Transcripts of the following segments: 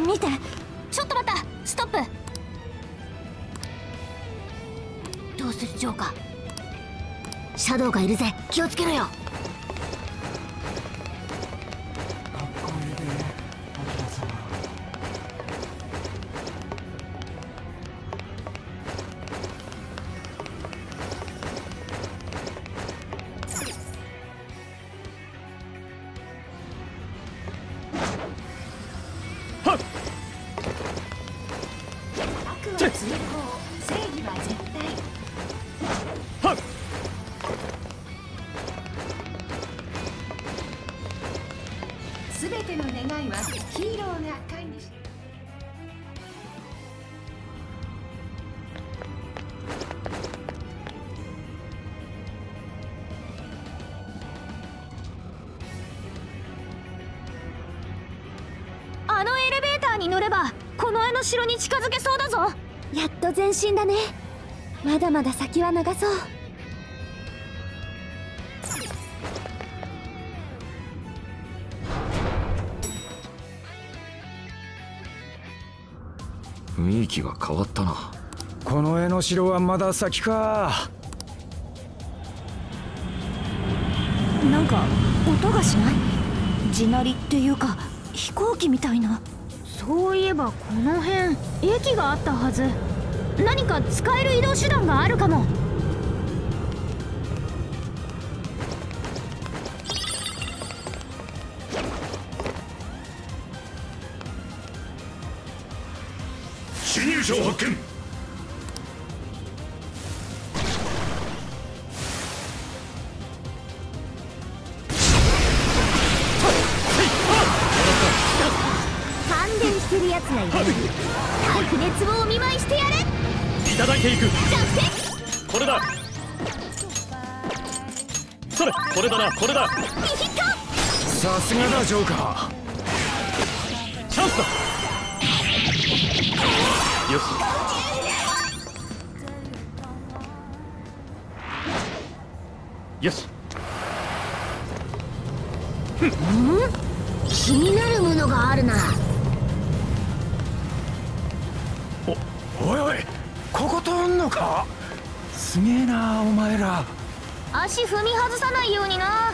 見て、ちょっと待った。ストップ。どうするジョーカー。シャドウがいるぜ、気をつけろよ。 すべての願いはヒーローが管理して。 あのエレベーターに乗ればこの絵の城に近づけそうだぞ。 やっと前進だね。まだまだ先は長そう。 雰囲気が変わったな。 この絵の城はまだ先か。 なんか音がしない？地鳴りっていうか飛行機みたいな。そういえばこの辺駅があったはず。何か使える移動手段があるかも。 侵入者を発見。 感電してるやつがいる。白熱をお見舞いしてやれ。 いただいていく。 弱点。 これだ。それ、これだな、これだ。 ヒット。 さすがだジョーカー。 チャンスだ。よし。よし。 気になるものがあるな。 おいおい、ここ通んのか。すげえなお前ら。 足踏み外さないようにな。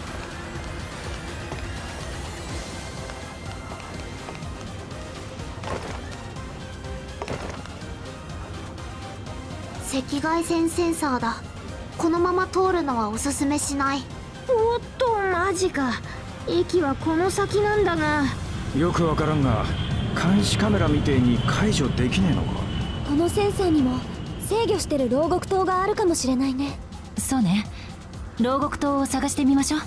赤外線センサーだ。このまま通るのはおすすめしない。 おっとマジか。駅はこの先なんだが。 よくわからんが、監視カメラみてえに解除できねえのか。 このセンサーにも制御してる牢獄塔があるかもしれないね。 そうね。牢獄塔を探してみましょう。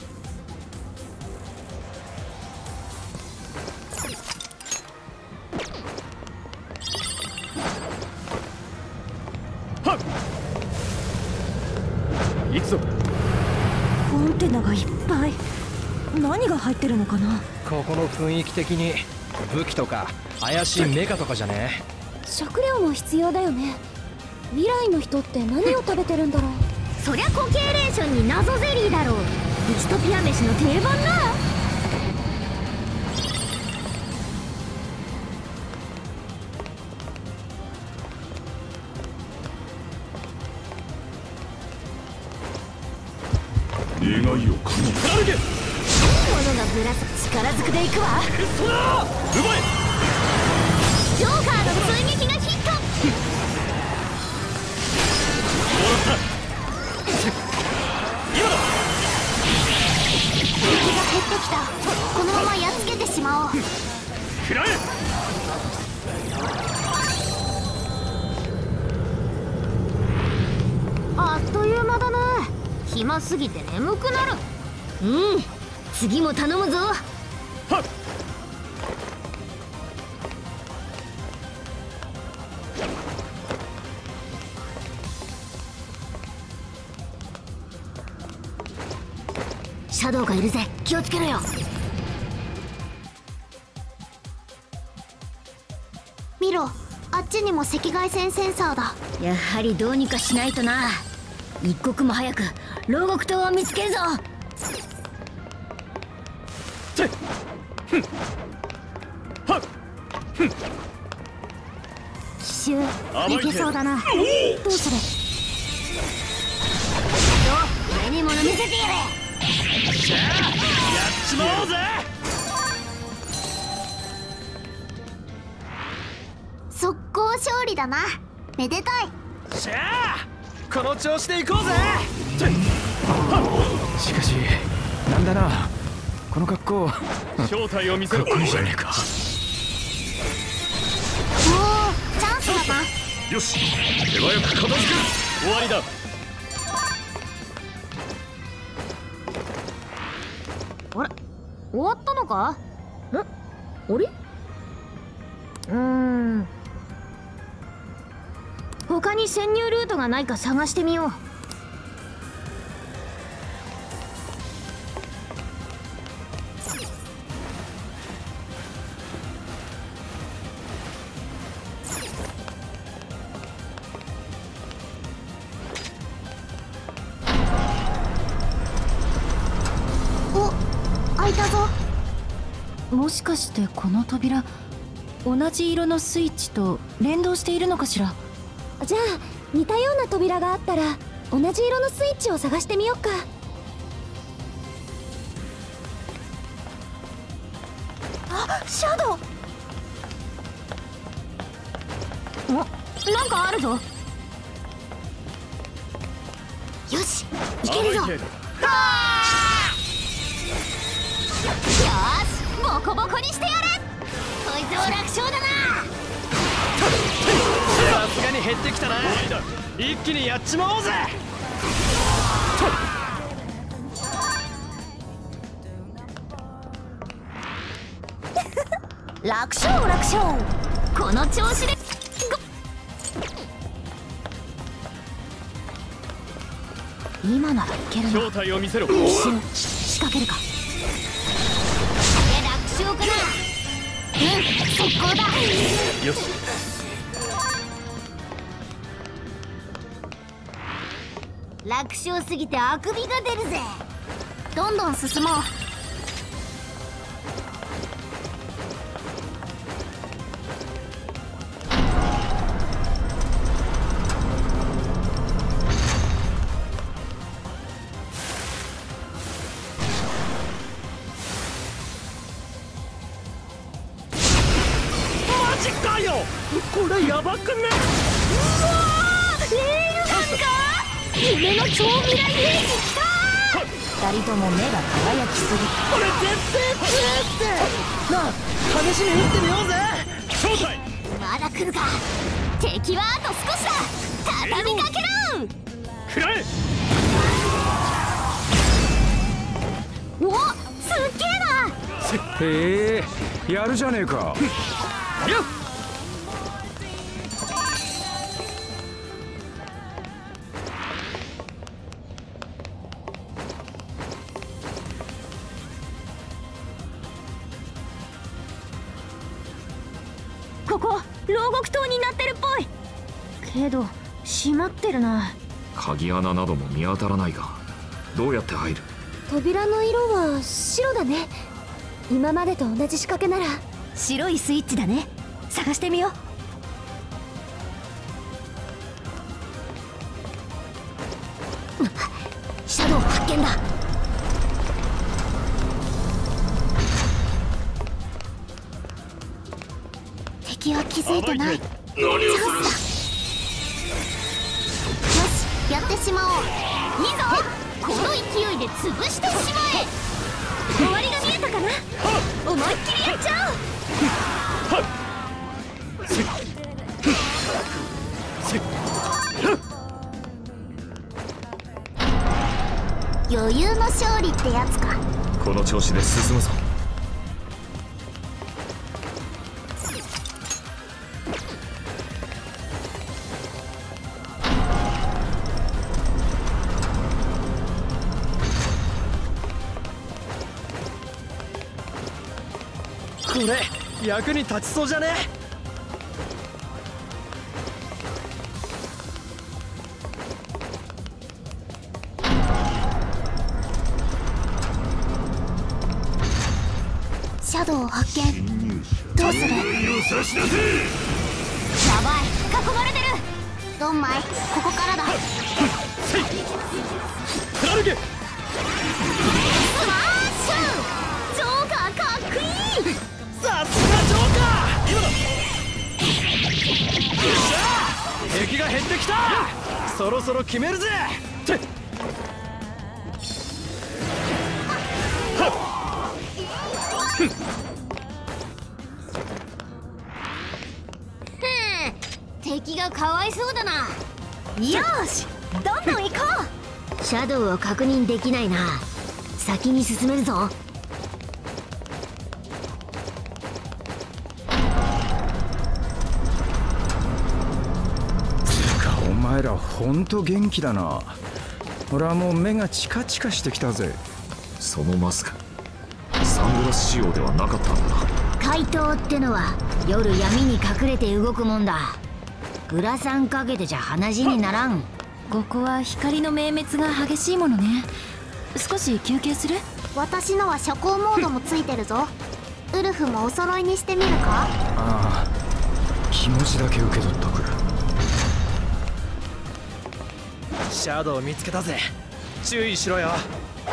行くぞ。 コンテナがいっぱい。何が入ってるのかな。 ここの雰囲気的に武器とか怪しいメカとかじゃね。 食料も必要だよね。未来の人って何を食べてるんだろう。 そりゃ固形レーションに謎ゼリーだろう。ウチトピア飯の定番だ。 願いを神に歩け。 物がぶらす力ずくでいくわ。 ペストラー奪え。 ジョーカーの追撃がヒット。 もらった。今だ。 敵が減ってきた。このままやっつけてしまおう。 食らえ。 あっという間だね。暇すぎて眠くなる。 うん、次も頼むぞ。 はっ。 シャドウがいるぜ、気をつけろよ。見ろ、あっちにも赤外線センサーだ。 やはりどうにかしないとな。一刻も早く牢獄島を見つけるぞ。 せっ。ふん。はっ。 奇襲いけそうだな。どうする？目に物見せてやれ。 しゃあやっちまおうぜ。 速攻勝利だな。めでたい。 しゃあこの調子で行こうぜ。 しかしなんだなこの格好。 正体を見せろ。 かっこいいじゃねえか。 おお、チャンスだな。 よし、手早く片付ける。終わりだ。 あれ、終わったのか？あれ？他に潜入ルートがないか探してみよう。 お、開いたぞ。 もしかしてこの扉、同じ色のスイッチと連動しているのかしら。 じゃあ似たような扉があったら同じ色のスイッチを探してみようか。あ、シャドウ。 なんかあるぞ。 よし、いけるぞ。よし、ボコボコにしてやれ。こいつは楽勝だな。 さすがに減ってきたな。一気にやっちまおうぜ。 楽勝楽勝。この調子で今ならいけるな。 正体を見せろ。 仕掛けるか。 楽勝かな。速攻だ。 よし。 楽勝すぎてあくびが出るぜ。どんどん進もう。 マジかよ。これやばくね。 レールガンか。夢の超未来兵器きた。 二人とも目が輝きすぎ。 これ絶対強えって。なあ、試しに撃ってみようぜ。 正体。 まだ来るか。敵はあと少しだ。畳みかけろ。 食らえ。 お、すっげえな。 へえ、やるじゃねえか。 よっ。 ここ牢獄島になってるっぽいけど閉まってるな。 鍵穴なども見当たらないが、どうやって入る？ 扉の色は白だね。今までと同じ仕掛けなら。 白いスイッチだね。探してみよう。 シャドウ発見だ。敵は気づいてない。チャンスだ。よし、やってしまおう。いいぞ。この勢いで潰してしまえ。終わりが見えたかな。思いっきりやっちゃおう。余裕の勝利ってやつか。 この調子で進むぞ。 これ役に立ちそうじゃね。 シャドウ発見。 どうする？やばい、囲まれてる。ドンマイ、ここからだ。 クラルゲスマッシュ。ジョーカーかっこいい。 さすがジョーカー。今だ。 敵が減ってきた。そろそろ決めるぜ。 敵がかわいそうだな。 よし、どんどん行こう。シャドウを確認できないな。先に進めるぞ。 お前らほんと元気だな。俺はもう目がチカチカしてきたぜ。 そのマスクサングラス仕様ではなかったんだな。 怪盗ってのは夜闇に隠れて動くもんだ。グラサンかけてじゃ話にならん。 ここは光の明滅が激しいものね。少し休憩する？ 私のは遮光モードもついてるぞ。ウルフもお揃いにしてみるか？ ああ、気持ちだけ受け取っとく。 シャドウ見つけたぜ。注意しろよ。 こっ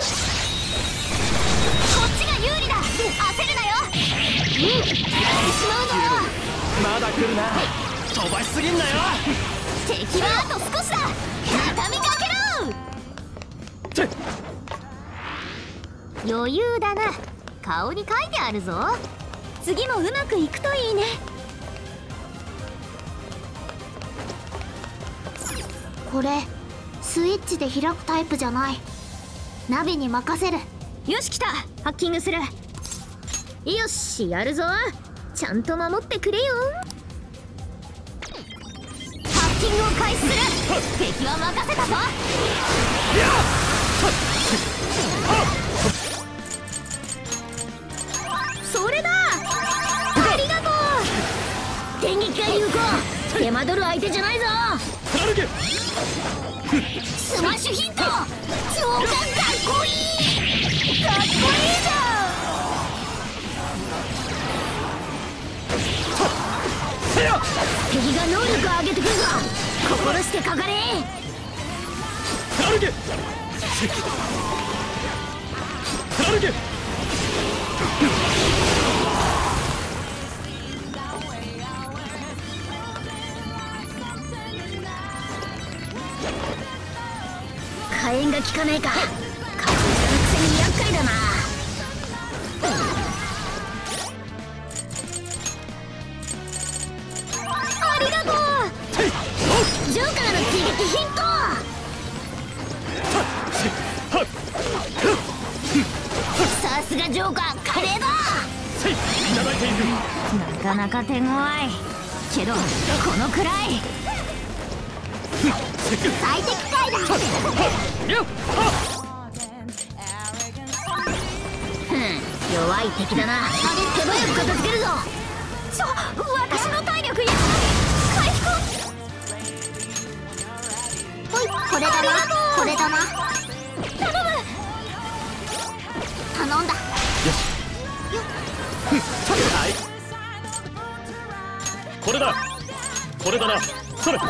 ちが有利だ。焦るなよ。やってしまうぞ。 まだ来るな。飛ばしすぎんなよ。 敵はあと少しだ。畳みかけろ。余裕だな。顔に書いてあるぞ。 次もうまくいくといいね。 これスイッチで開くタイプじゃない。ナビに任せる。 よし、来た。ハッキングする。 よし、やるぞ。ちゃんと守ってくれよ。ハッキングを開始する。敵は任せたぞ。それだ。ありがとう。電撃が有効。手間取る相手じゃないぞ。 クラルゲスマッシュヒット。超かっこいい。かっこいいじゃん。敵が能力を上げてくるぞ。心してかかれ。 クラルゲクラルゲ火炎が効かないか。確実なくせに厄介だな。ありがとう。ジョーカーの追撃ヒント。さすがジョーカー、華麗だ。 いただいている。 なかなか手強いけど、このくらい最適解だ。弱い敵だな。手早く片付けるぞ。 私の体力や回復。 ほい、これだな。これだな。 頼む。 頼んだ。 これだ。これだな。それ。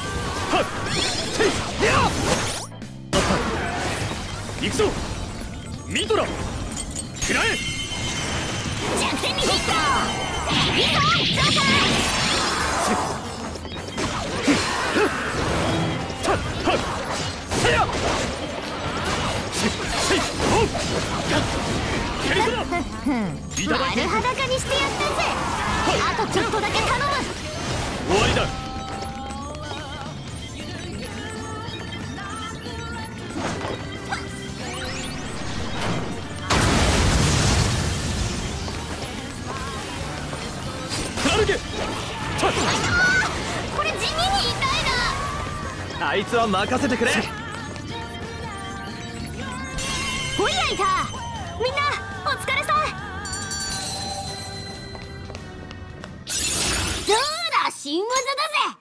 行くぞ。ミドラ食らえ。 弱点にヒット。いいぞ、ジョーカー。丸裸にしてやったぜ。あとちょっとだけ頼む。 終わりだ。 これ地味に痛いな。あいつは任せてくれ。 ほいやいた。みんなお疲れさん。どうだ、新技だぜ。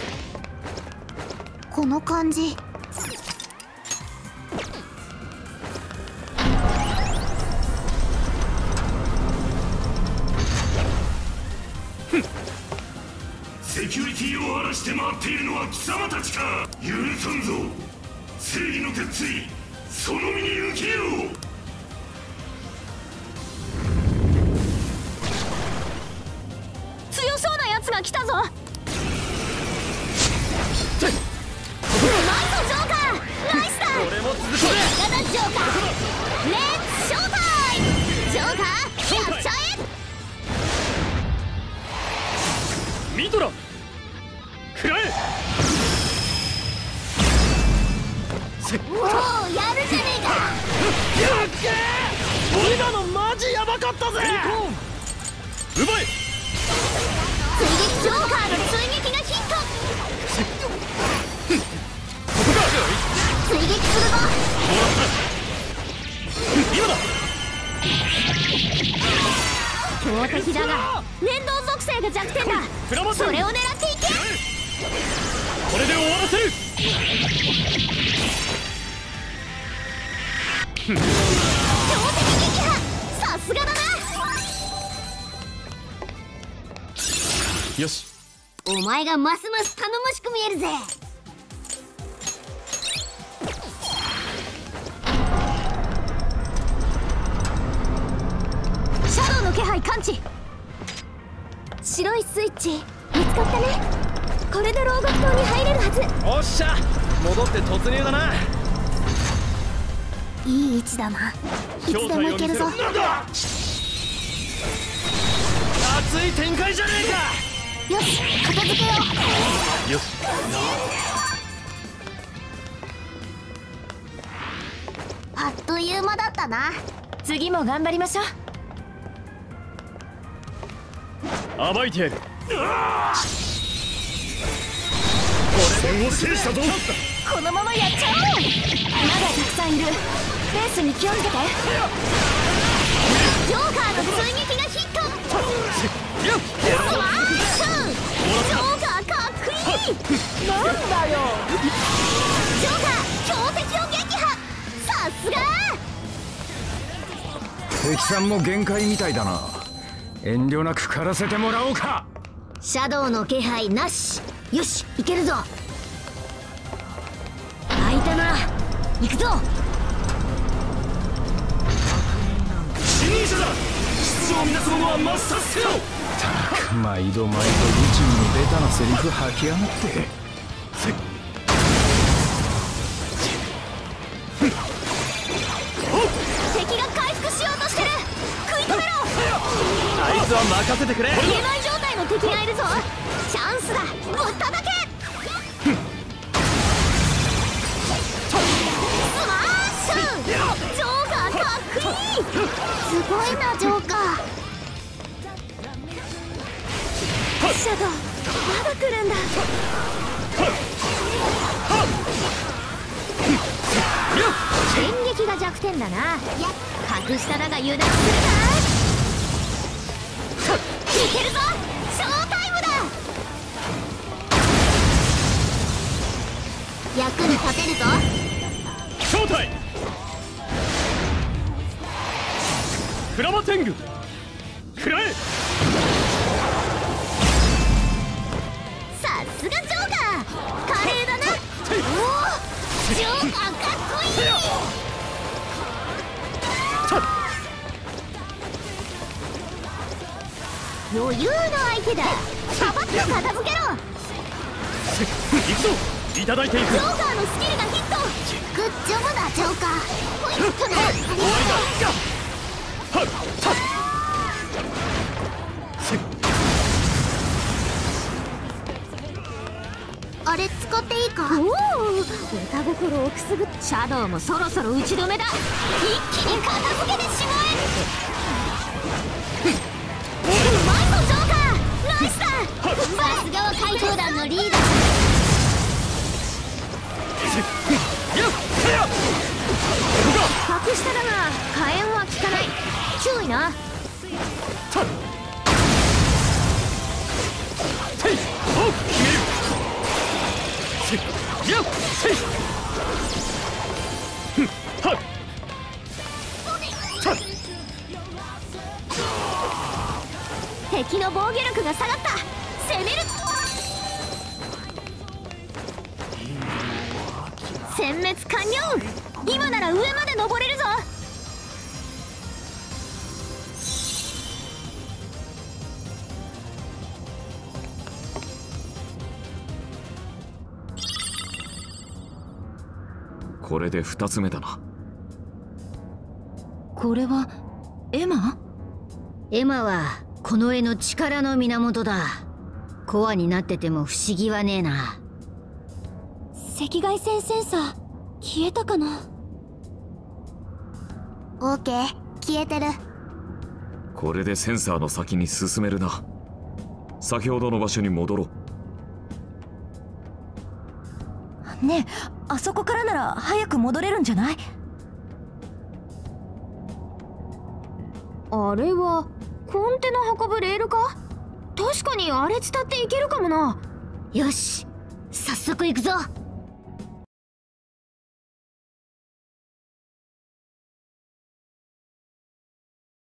この感じ気を晴らして待っているのは貴様たちか。許さんぞ。正義の鉄槌その身に受けよう。 強そうなやつが来たぞ。うまいぞジョーカー、ナイスだ。 俺も続くぜ。 やだジョーカー、レッツショータイム。ジョーカーやっちゃえ。 ミドラ食らえ。 おお、やるじゃねえか。 やっけー。今のマジヤバかったぜ。奪え。 追撃ジョーカーの追撃がヒット。追撃するぞ。 今だ。 強敵だが念動属性が弱点だ。それを狙っていけ。 これで終わらせる。 強敵撃破、さすがだな。 よし。 お前がますます頼もしく見えるぜ。 シャドウの気配感知。白いスイッチ見つかったね。これで牢獄島に入れるはず。 おっしゃ、戻って突入だな。 いい位置だな。いつでも行けるぞ。 熱い展開じゃねえか。 よし、片付けよう。 よし。 あっという間だったな。 次も頑張りましょう。 暴いてやる。 戦を制したぞ。 このままやっちゃおう。まだたくさんいる。ペースに気をつけて。ジョーカーの追撃がヒット。スマッシュ。ジョーカーかっこいい。なんだよ。ジョーカー強敵を撃破、さすが。 敵さんも限界みたいだな。遠慮なく狩らせてもらおうか。 シャドウの気配なし。よし、いけるぞ。 開いたな。行くぞ。 侵入者だ。出場を乱す者は抹殺せよ。 たく毎度毎度宇宙にベタなセリフ吐きやがって。 敵が回復しようとしてる。食い止めろ。 あいつは任せてくれ。 消えない状態の敵がいるぞ。チャンスだ。ぶったたけ。スマッシュ。ジョーカーかっこいい。 すごいなジョーカー。 シャドウまだ来るんだ。電撃が弱点だな。格下だが油断するか。いけるぞ。ショータイムだ。 役に立てるぞ。 正体クラマテング食らえ。 さすがジョーカー、華麗だな。おお、ジョーカーかっこいい。余裕の相手だ。パパッと片付けろ。 行くぞ。いただいていく。 ジョーカーのスキルがヒット。 グッジョブだジョーカー。ポイントね。あれ使っていいか。 おお、歌心をくすぐっ。シャドウもそろそろ打ち止めだ。一気に片付けてしまえ。うまいぞジョーカー、ナイスだ。 さすがは怪盗団のリーダー。 格下だが火炎は効かない。注意な。敵の防御力が下がった。攻める。 殲滅完了。今なら上まで登れるぞ。 これで2つ目だな。 これはエマ？ エマはこの絵の力の源だ。コアになってても不思議はねえな。 赤外線センサー消えたかな。 オーケー、消えてる。 これでセンサーの先に進めるな。先ほどの場所に戻ろう。ねえ、あそこからなら早く戻れるんじゃない？あれはコンテナ運ぶレールか？確かにあれ伝っていけるかもな。 よし、早速行くぞ。